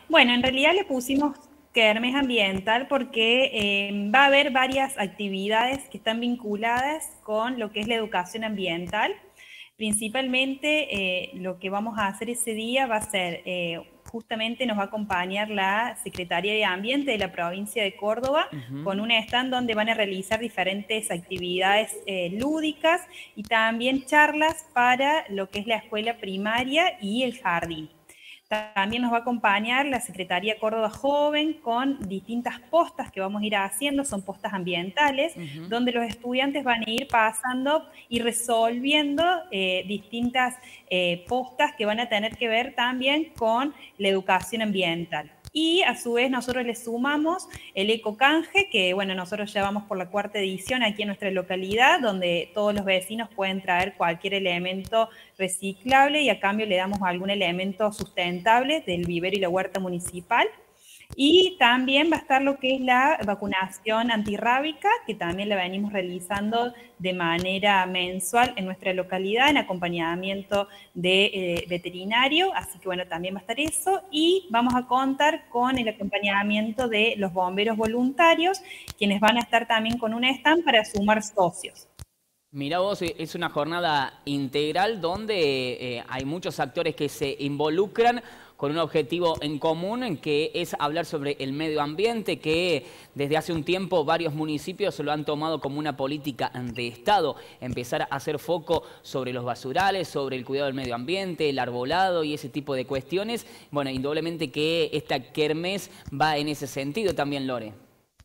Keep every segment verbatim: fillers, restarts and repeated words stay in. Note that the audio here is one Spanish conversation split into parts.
Bueno, en realidad le pusimos Kermés Ambiental porque eh, va a haber varias actividades que están vinculadas con lo que es la educación ambiental. Principalmente eh, lo que vamos a hacer ese día va a ser, eh, justamente nos va a acompañar la Secretaría de Ambiente de la provincia de Córdoba con Ujú. un stand donde van a realizar diferentes actividades eh, lúdicas y también charlas para lo que es la escuela primaria y el jardín. También nos va a acompañar la Secretaría Córdoba Joven con distintas postas que vamos a ir haciendo, son postas ambientales, Ujú. donde los estudiantes van a ir pasando y resolviendo eh, distintas eh, postas que van a tener que ver también con la educación ambiental. Y a su vez nosotros le sumamos el ecocanje, que bueno, nosotros ya vamos por la cuarta edición aquí en nuestra localidad, donde todos los vecinos pueden traer cualquier elemento reciclable y a cambio le damos algún elemento sustentable del vivero y la huerta municipal. Y también va a estar lo que es la vacunación antirrábica, que también la venimos realizando de manera mensual en nuestra localidad, en acompañamiento de eh, veterinario, así que bueno, también va a estar eso. Y vamos a contar con el acompañamiento de los bomberos voluntarios, quienes van a estar también con un stand para sumar socios. Mirá vos, e- es una jornada integral donde eh, hay muchos actores que se involucran con un objetivo en común, en que es hablar sobre el medio ambiente, que desde hace un tiempo varios municipios lo han tomado como una política de Estado, empezar a hacer foco sobre los basurales, sobre el cuidado del medio ambiente, el arbolado y ese tipo de cuestiones. Bueno, indudablemente que esta kermés va en ese sentido también, Lore.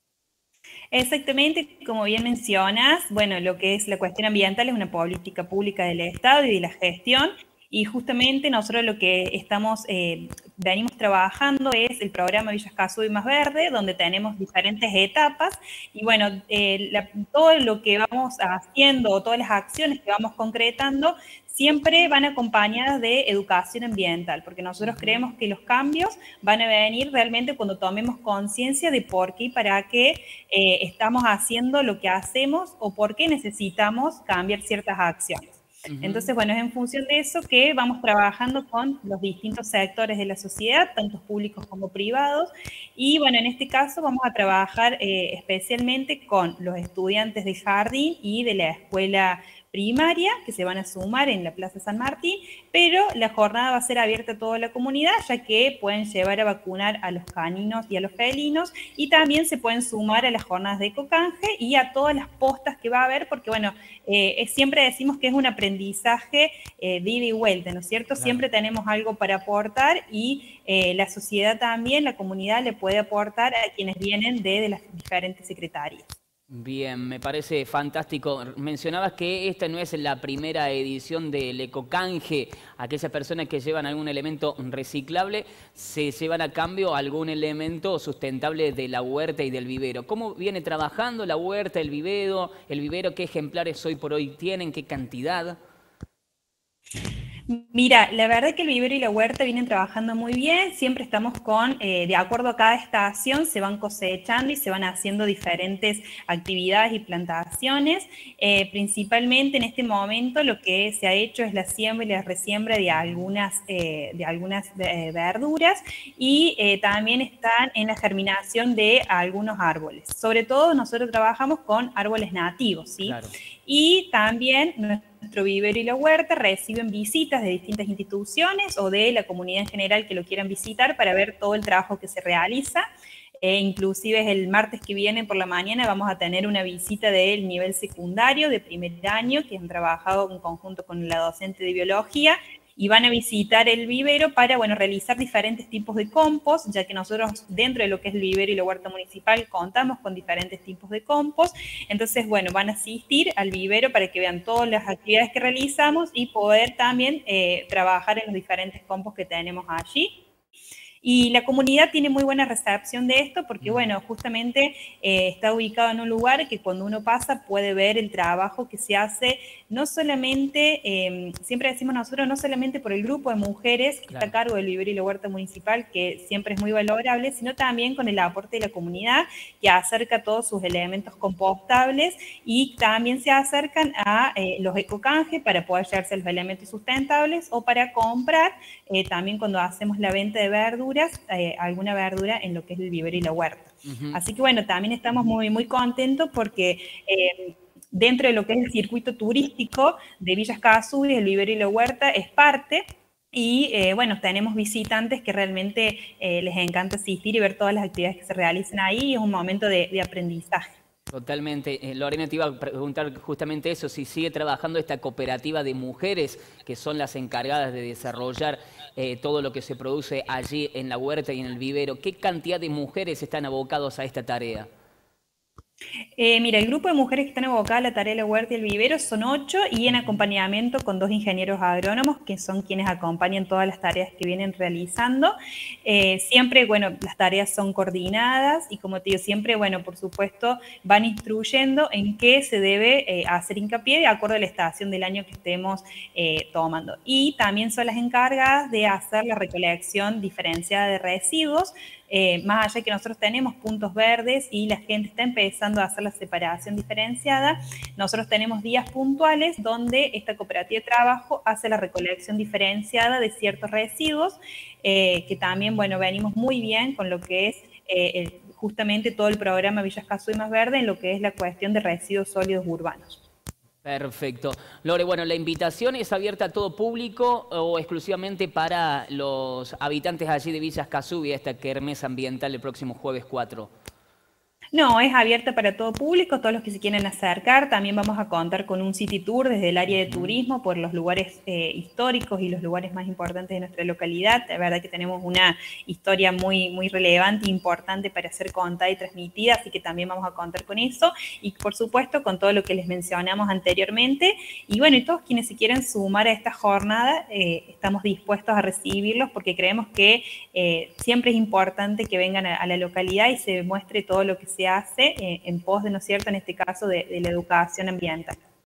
Exactamente, como bien mencionas, bueno, lo que es la cuestión ambiental es una política pública del Estado y de la gestión, y justamente nosotros lo que estamos, eh, venimos trabajando es el programa Villas Casú y Más Verde, donde tenemos diferentes etapas, y bueno, eh, la, todo lo que vamos haciendo, todas las acciones que vamos concretando, siempre van acompañadas de educación ambiental, porque nosotros Ujú. creemos que los cambios van a venir realmente cuando tomemos conciencia de por qué y para qué eh, estamos haciendo lo que hacemos o por qué necesitamos cambiar ciertas acciones. Ujú. Entonces, bueno, es en función de eso que vamos trabajando con los distintos sectores de la sociedad, tanto públicos como privados, y bueno, en este caso vamos a trabajar eh, especialmente con los estudiantes de jardín y de la escuela primaria que se van a sumar en la Plaza San Martín, pero la jornada va a ser abierta a toda la comunidad, ya que pueden llevar a vacunar a los caninos y a los felinos, y también se pueden sumar a las jornadas de ecocanje y a todas las postas que va a haber, porque bueno, eh, siempre decimos que es un aprendizaje eh, de ida y vuelta, ¿no es cierto? Claro. Siempre tenemos algo para aportar y eh, la sociedad también, la comunidad le puede aportar a quienes vienen de, de las diferentes secretarías. Bien, me parece fantástico. Mencionabas que esta no es la primera edición del Ecocanje. Aquellas personas que llevan algún elemento reciclable se llevan a cambio algún elemento sustentable de la huerta y del vivero. ¿Cómo viene trabajando la huerta, el vivero, el vivero? ¿Qué ejemplares hoy por hoy tienen? ¿Qué cantidad? Mira, la verdad que el vivero y la huerta vienen trabajando muy bien, siempre estamos con, eh, de acuerdo a cada estación, se van cosechando y se van haciendo diferentes actividades y plantaciones. Eh, principalmente en este momento lo que se ha hecho es la siembra y la resiembra de algunas, eh, de algunas eh, verduras, y eh, también están en la germinación de algunos árboles. Sobre todo nosotros trabajamos con árboles nativos, ¿sí? Claro. Y también nuestro vivero y la huerta reciben visitas de distintas instituciones o de la comunidad en general que lo quieran visitar para ver todo el trabajo que se realiza. Eh, inclusive el martes que viene por la mañana vamos a tener una visita del nivel secundario de primer año, que han trabajado en conjunto con la docente de biología, y van a visitar el vivero para, bueno, realizar diferentes tipos de compost, ya que nosotros dentro de lo que es el vivero y la huerta municipal contamos con diferentes tipos de compost. Entonces, bueno, van a asistir al vivero para que vean todas las actividades que realizamos y poder también eh, trabajar en los diferentes compost que tenemos allí. Y la comunidad tiene muy buena recepción de esto porque, Mm. bueno, justamente eh, está ubicado en un lugar que cuando uno pasa puede ver el trabajo que se hace no solamente, eh, siempre decimos nosotros, no solamente por el grupo de mujeres que claro. está a cargo del vivero y la huerta municipal, que siempre es muy valorable, sino también con el aporte de la comunidad, que acerca todos sus elementos compostables y también se acercan a eh, los ecocanjes para poder llevarse los elementos sustentables o para comprar, eh, también cuando hacemos la venta de verduras, eh, alguna verdura en lo que es el vivero y la huerta. Uh-huh. Así que bueno, también estamos muy, muy contentos porque eh, dentro de lo que es el circuito turístico de Villa Escazú, el vivero y la huerta es parte. Y eh, bueno, tenemos visitantes que realmente eh, les encanta asistir y ver todas las actividades que se realizan ahí, y es un momento de, de aprendizaje. Totalmente. Eh, Lorena, te iba a preguntar justamente eso, si sigue trabajando esta cooperativa de mujeres que son las encargadas de desarrollar eh, todo lo que se produce allí en la huerta y en el vivero. ¿Qué cantidad de mujeres están abocados a esta tarea? Eh, mira, el grupo de mujeres que están abocadas a la tarea de la huerta y el vivero son ocho, y en acompañamiento con dos ingenieros agrónomos que son quienes acompañan todas las tareas que vienen realizando. Eh, siempre, bueno, las tareas son coordinadas y, como te digo, siempre, bueno, por supuesto, van instruyendo en qué se debe eh, hacer hincapié de acuerdo a la estación del año que estemos eh, tomando. Y también son las encargadas de hacer la recolección diferenciada de residuos. Eh, más allá de que nosotros tenemos puntos verdes y la gente está empezando a hacer la separación diferenciada, nosotros tenemos días puntuales donde esta cooperativa de trabajo hace la recolección diferenciada de ciertos residuos, eh, que también, bueno, venimos muy bien con lo que es eh, el, justamente todo el programa Villa Escazú y Más Verde en lo que es la cuestión de residuos sólidos urbanos. Perfecto. Lore, bueno, ¿la invitación es abierta a todo público o exclusivamente para los habitantes allí de Villa Escazú y esta kermés ambiental el próximo jueves cuatro? No, es abierta para todo público, todos los que se quieren acercar. También vamos a contar con un city tour desde el área de turismo por los lugares eh, históricos y los lugares más importantes de nuestra localidad. La verdad que tenemos una historia muy, muy relevante e importante para ser contada y transmitida, así que también vamos a contar con eso. Y por supuesto con todo lo que les mencionamos anteriormente. Y bueno, y todos quienes se quieran sumar a esta jornada, eh, estamos dispuestos a recibirlos porque creemos que eh, siempre es importante que vengan a, a la localidad y se muestre todo lo que se se hace eh, en pos de, ¿no es cierto?, en este caso de, de la educación ambiental.